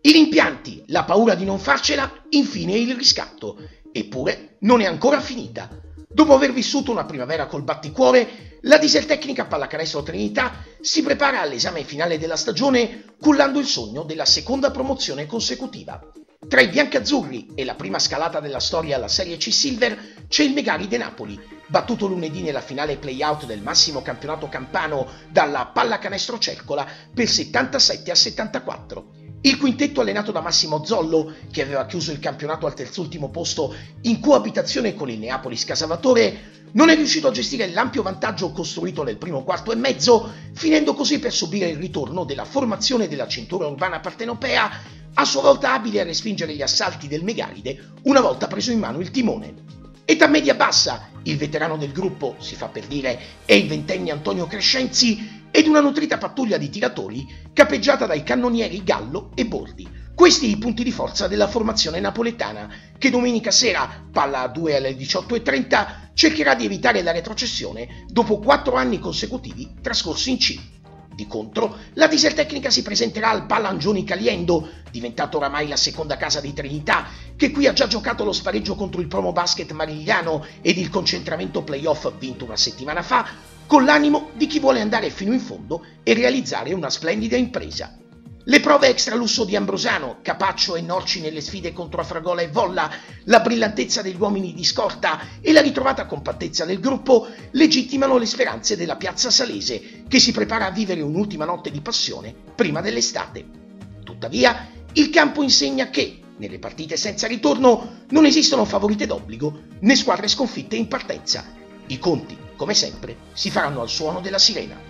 I rimpianti, la paura di non farcela, infine il riscatto. Eppure non è ancora finita. Dopo aver vissuto una primavera col batticuore, la Diseltecnica Pallacanestro Trinità si prepara all'esame finale della stagione cullando il sogno della seconda promozione consecutiva. Tra i biancazzurri e la prima scalata della storia alla Serie C Silver c'è il Megaride Napoli, battuto lunedì nella finale play-out del massimo campionato campano dalla Pallacanestro Cercola per 77-74. Il quintetto allenato da Massimo Zollo, che aveva chiuso il campionato al terzultimo posto in coabitazione con il Neapolis Casavatore, non è riuscito a gestire l'ampio vantaggio costruito nel primo quarto e mezzo, finendo così per subire il ritorno della formazione della cintura urbana partenopea, a sua volta abile a respingere gli assalti del Megaride una volta preso in mano il timone. Età media bassa, il veterano del gruppo, si fa per dire, è il ventenne Antonio Crescenzi, ed una nutrita pattuglia di tiratori capeggiata dai cannonieri Gallo e Bordi. Questi i punti di forza della formazione napoletana, che domenica sera, palla a 2 alle 18:30, cercherà di evitare la retrocessione dopo 4 anni consecutivi trascorsi in C. Di contro, la Diseltecnica si presenterà al Palangioni Caliendo, diventato oramai la seconda casa di Trinità, che qui ha già giocato lo spareggio contro il Promo Basket Marigliano ed il concentramento playoff vinto una settimana fa, con l'animo di chi vuole andare fino in fondo e realizzare una splendida impresa. Le prove extra lusso di Ambrosano, Capaccio e Norci nelle sfide contro Afragola e Volla, la brillantezza degli uomini di scorta e la ritrovata compattezza del gruppo legittimano le speranze della piazza salese, che si prepara a vivere un'ultima notte di passione prima dell'estate. Tuttavia, il campo insegna che, nelle partite senza ritorno, non esistono favorite d'obbligo né squadre sconfitte in partenza. I conti, come sempre, si faranno al suono della sirena.